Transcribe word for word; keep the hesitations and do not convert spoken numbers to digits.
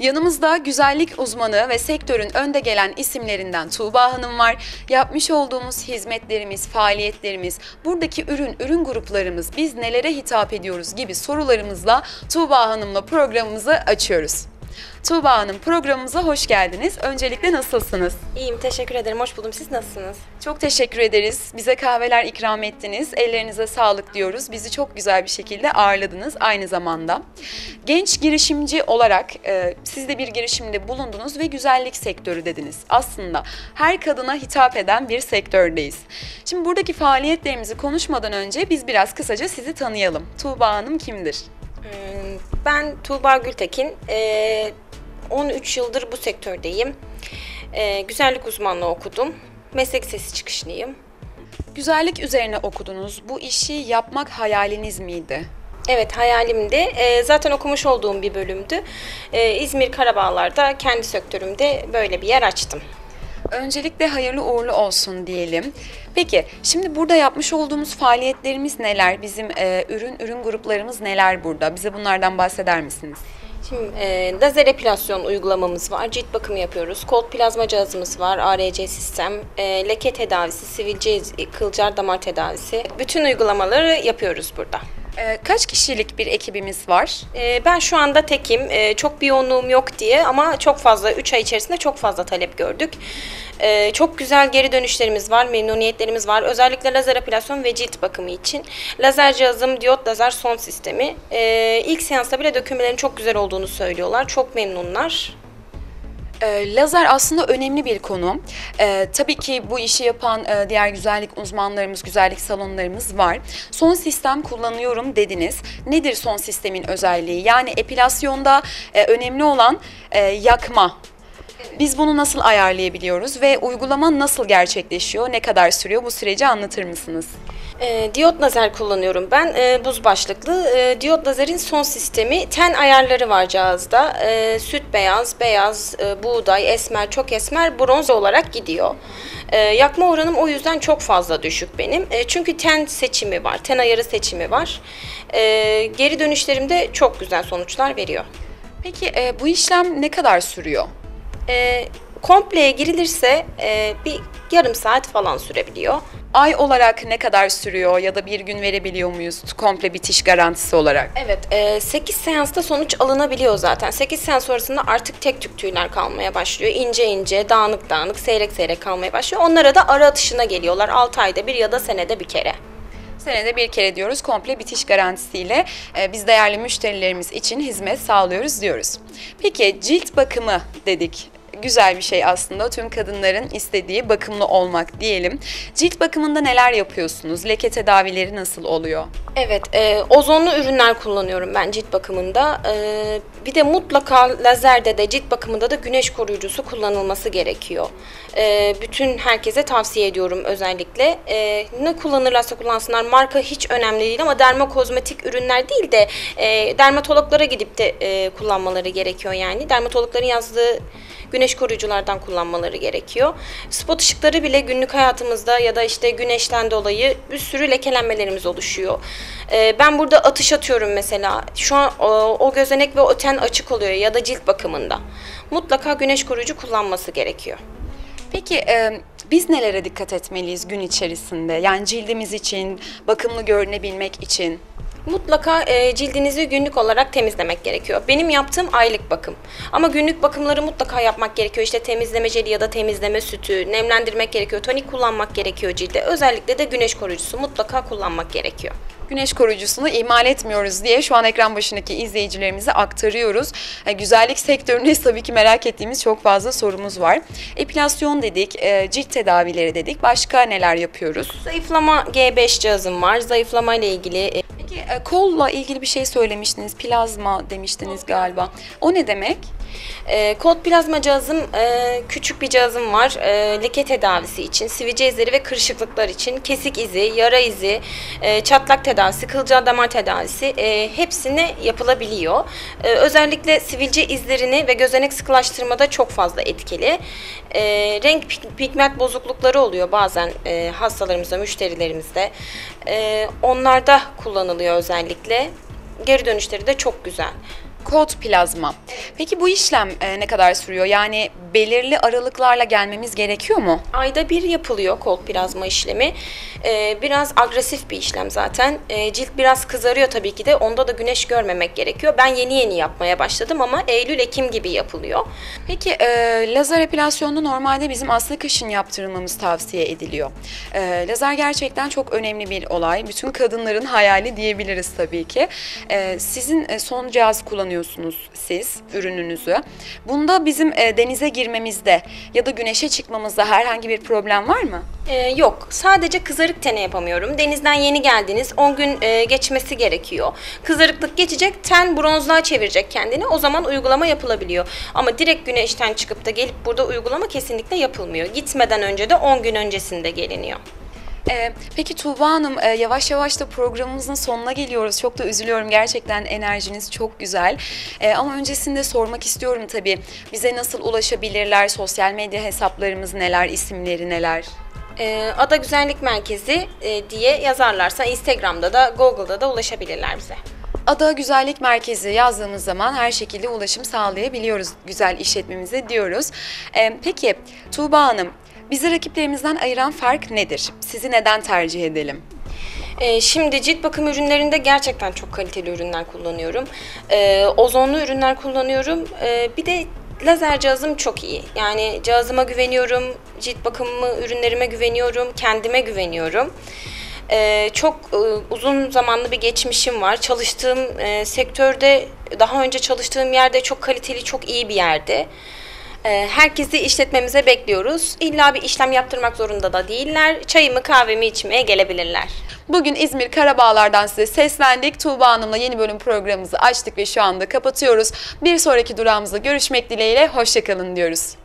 Yanımızda güzellik uzmanı ve sektörün önde gelen isimlerinden Tuğba Hanım var. Yapmış olduğumuz hizmetlerimiz, faaliyetlerimiz, buradaki ürün, ürün gruplarımız, biz nelere hitap ediyoruz gibi sorularımızla Tuğba Hanım'la programımızı açıyoruz. Tuğba Hanım, programımıza hoş geldiniz. Öncelikle nasılsınız? İyiyim, teşekkür ederim. Hoş buldum. Siz nasılsınız? Çok teşekkür ederiz. Bize kahveler ikram ettiniz. Ellerinize sağlık diyoruz. Bizi çok güzel bir şekilde ağırladınız aynı zamanda. Genç girişimci olarak e, siz de bir girişimde bulundunuz ve güzellik sektörü dediniz. Aslında her kadına hitap eden bir sektördeyiz. Şimdi buradaki faaliyetlerimizi konuşmadan önce biz biraz kısaca sizi tanıyalım. Tuğba Hanım kimdir? Ben Tuğba Gültekin. on üç yıldır bu sektördeyim. Güzellik uzmanlığı okudum. Meslek lisesi çıkışlıyım. Güzellik üzerine okudunuz. Bu işi yapmak hayaliniz miydi? Evet, hayalimdi. Zaten okumuş olduğum bir bölümdü. İzmir Karabağlar'da kendi sektörümde böyle bir yer açtım. Öncelikle hayırlı uğurlu olsun diyelim. Peki, şimdi burada yapmış olduğumuz faaliyetlerimiz neler? Bizim e, ürün ürün gruplarımız neler burada? Bize bunlardan bahseder misiniz? Şimdi e, lazer epilasyon uygulamamız var. Cilt bakımı yapıyoruz. Kolt plazma cihazımız var. A R C sistem, e, leke tedavisi, sivilce, kılcal damar tedavisi. Bütün uygulamaları yapıyoruz burada. E, kaç kişilik bir ekibimiz var? E, ben şu anda tekim. E, çok bir yoğunluğum yok diye ama çok fazla, üç ay içerisinde çok fazla talep gördük. E, çok güzel geri dönüşlerimiz var, memnuniyetlerimiz var. Özellikle lazer epilasyon ve cilt bakımı için. Lazer cihazım diyot lazer son sistemi. E, ilk seansta bile dökülmelerin çok güzel olduğunu söylüyorlar. Çok memnunlar. E, lazer aslında önemli bir konu. E, tabii ki bu işi yapan e, diğer güzellik uzmanlarımız, güzellik salonlarımız var. Son sistem kullanıyorum dediniz. Nedir son sistemin özelliği? Yani epilasyonda e, önemli olan e, yakma. Biz bunu nasıl ayarlayabiliyoruz ve uygulama nasıl gerçekleşiyor? Ne kadar sürüyor? Bu süreci anlatır mısınız? E, diyot lazer kullanıyorum ben. E, buz başlıklı. E, diyot lazerin son sistemi. Ten ayarları var cihazda. E, süt beyaz, beyaz, e, buğday, esmer, çok esmer, bronz olarak gidiyor. E, yakma oranım o yüzden çok fazla düşük benim. E, çünkü ten seçimi var. Ten ayarı seçimi var. E, geri dönüşlerimde çok güzel sonuçlar veriyor. Peki e, bu işlem ne kadar sürüyor? E, kompleye girilirse e, bir yarım saat falan sürebiliyor. Ay olarak ne kadar sürüyor ya da bir gün verebiliyor muyuz komple bitiş garantisi olarak? Evet, e, sekiz seansta sonuç alınabiliyor zaten. sekiz seans sonrasında artık tek tük tüyler kalmaya başlıyor. İnce ince, dağınık dağınık, seyrek seyrek kalmaya başlıyor. Onlara da ara atışına geliyorlar altı ayda bir ya da senede bir kere. Senede bir kere diyoruz, komple bitiş garantisiyle e, biz değerli müşterilerimiz için hizmet sağlıyoruz diyoruz. Peki cilt bakımı dedik. Güzel bir şey aslında. Tüm kadınların istediği bakımlı olmak diyelim. Cilt bakımında neler yapıyorsunuz? Leke tedavileri nasıl oluyor? Evet, e, ozonlu ürünler kullanıyorum ben cilt bakımında. E, bir de mutlaka lazerde de cilt bakımında da güneş koruyucusu kullanılması gerekiyor. E, bütün herkese tavsiye ediyorum özellikle. E, ne kullanırlarsa kullansınlar, marka hiç önemli değil ama dermokozmetik ürünler değil de e, dermatologlara gidip de e, kullanmaları gerekiyor yani. Dermatologların yazdığı güneş koruyuculardan kullanmaları gerekiyor. Spot ışıkları bile günlük hayatımızda ya da işte güneşten dolayı bir sürü lekelenmelerimiz oluşuyor. Ee, ben burada atış atıyorum mesela. Şu an o, o gözenek ve o ten açık oluyor ya da cilt bakımında. Mutlaka güneş koruyucu kullanması gerekiyor. Peki e, biz nelere dikkat etmeliyiz gün içerisinde? Yani cildimiz için, bakımlı görünebilmek için? Mutlaka e, cildinizi günlük olarak temizlemek gerekiyor. Benim yaptığım aylık bakım. Ama günlük bakımları mutlaka yapmak gerekiyor. İşte temizleme jeli ya da temizleme sütü, nemlendirmek gerekiyor. Tonik kullanmak gerekiyor cilde. Özellikle de güneş koruyucusu mutlaka kullanmak gerekiyor. Güneş koruyucusunu ihmal etmiyoruz diye şu an ekran başındaki izleyicilerimize aktarıyoruz. Yani güzellik sektöründe tabii ki merak ettiğimiz çok fazla sorumuz var. Epilasyon dedik, e, cilt tedavileri dedik. Başka neler yapıyoruz? Zayıflama G beş cihazım var. Zayıflama ile ilgili. Peki e, kolla ilgili bir şey söylemiştiniz. Plazma demiştiniz galiba. O ne demek? E, Kolt plazma cihazım, e, küçük bir cihazım var. E, leke tedavisi için, sivilce izleri ve kırışıklıklar için, kesik izi, yara izi, e, çatlak tedavisi, kılcal damar tedavisi e, hepsine yapılabiliyor. E, özellikle sivilce izlerini ve gözenek sıkılaştırmada çok fazla etkili. E, renk pigment bozuklukları oluyor bazen e, hastalarımızda, müşterilerimizde. E, onlarda kullanılıyor özellikle. Geri dönüşleri de çok güzel. Cold plazma. Peki bu işlem e, ne kadar sürüyor? Yani belirli aralıklarla gelmemiz gerekiyor mu? Ayda bir yapılıyor cold plazma işlemi. Ee, biraz agresif bir işlem zaten. Ee, cilt biraz kızarıyor tabii ki de. Onda da güneş görmemek gerekiyor. Ben yeni yeni yapmaya başladım ama Eylül-Ekim gibi yapılıyor. Peki e, lazer epilasyonunu normalde bizim aslında kışın yaptırılmamız tavsiye ediliyor. E, lazer gerçekten çok önemli bir olay. Bütün kadınların hayali diyebiliriz tabii ki. E, sizin e, son cihaz kullanıyorsunuz siz ürününüzü. Bunda bizim e, denize girmemizde ya da güneşe çıkmamızda herhangi bir problem var mı? Ee, yok. Sadece kızarık tene yapamıyorum. Denizden yeni geldiniz. on gün e, geçmesi gerekiyor. Kızarıklık geçecek, ten bronzluğa çevirecek kendini. O zaman uygulama yapılabiliyor. Ama direkt güneşten çıkıp da gelip burada uygulama kesinlikle yapılmıyor. Gitmeden önce de on gün öncesinde geliniyor. Ee, peki Tuğba Hanım, e, yavaş yavaş da programımızın sonuna geliyoruz. Çok da üzülüyorum. Gerçekten enerjiniz çok güzel. E, ama öncesinde sormak istiyorum tabii. Bize nasıl ulaşabilirler? Sosyal medya hesaplarımız neler? İsimleri neler? Ee, Ada Güzellik Merkezi e, diye yazarlarsa Instagram'da da Google'da da ulaşabilirler bize. Ada Güzellik Merkezi yazdığımız zaman her şekilde ulaşım sağlayabiliyoruz güzel işletmemize diyoruz. E, peki Tuğba Hanım, bizi rakiplerimizden ayıran fark nedir? Sizi neden tercih edelim? Ee, şimdi cilt bakım ürünlerinde gerçekten çok kaliteli ürünler kullanıyorum. Ee, ozonlu ürünler kullanıyorum. Ee, bir de lazer cihazım çok iyi. Yani cihazıma güveniyorum, cilt bakımı ürünlerime güveniyorum, kendime güveniyorum. Ee, çok e, uzun zamanlı bir geçmişim var. Çalıştığım e, sektörde, daha önce çalıştığım yerde çok kaliteli, çok iyi bir yerde. Ee, herkesi işletmemize bekliyoruz. İlla bir işlem yaptırmak zorunda da değiller. Çayımı kahvemi içmeye gelebilirler. Bugün İzmir Karabağlar'dan size seslendik. Tuğba Hanım'la yeni bölüm programımızı açtık ve şu anda kapatıyoruz. Bir sonraki durağımızda görüşmek dileğiyle. Hoşça kalın diyoruz.